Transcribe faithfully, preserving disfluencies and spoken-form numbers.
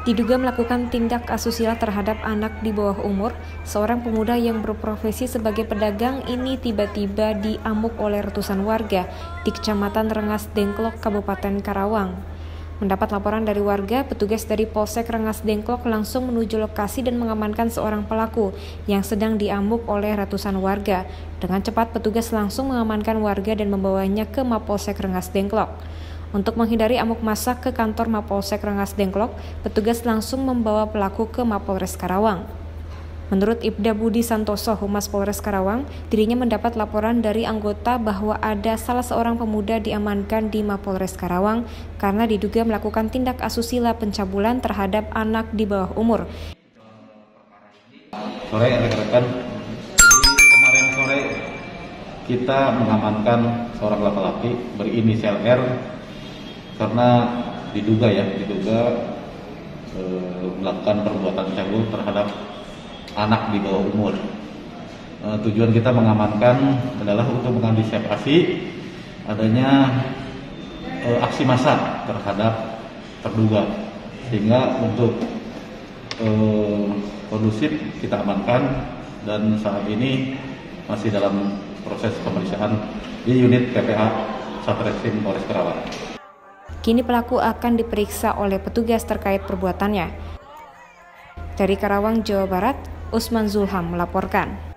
Diduga melakukan tindak asusila terhadap anak di bawah umur, seorang pemuda yang berprofesi sebagai pedagang ini tiba-tiba diamuk oleh ratusan warga di Kecamatan Rengas Dengklok, Kabupaten Karawang. Mendapat laporan dari warga, petugas dari Polsek Rengas Dengklok langsung menuju lokasi dan mengamankan seorang pelaku yang sedang diamuk oleh ratusan warga. Dengan cepat, petugas langsung mengamankan warga dan membawanya ke Mapolsek Rengas Dengklok. Untuk menghindari amuk massa ke kantor Mapolsek Rengas Dengklok, petugas langsung membawa pelaku ke Mapolres Karawang. Menurut Ibda Budi Santoso, Humas Polres Karawang, dirinya mendapat laporan dari anggota bahwa ada salah seorang pemuda diamankan di Mapolres Karawang karena diduga melakukan tindak asusila pencabulan terhadap anak di bawah umur. Sore rekan-rekan, kemarin sore kita mengamankan seorang laki-laki berinisial R karena diduga ya diduga e, melakukan perbuatan cabul terhadap anak di bawah umur. E, tujuan kita mengamankan adalah untuk mengantisipasi adanya e, aksi massa terhadap terduga, sehingga untuk e, kondusif kita amankan dan saat ini masih dalam proses pemeriksaan di unit P P A Satreskrim Polres Karawang. Kini pelaku akan diperiksa oleh petugas terkait perbuatannya. Dari Karawang, Jawa Barat, Usman Zulham melaporkan.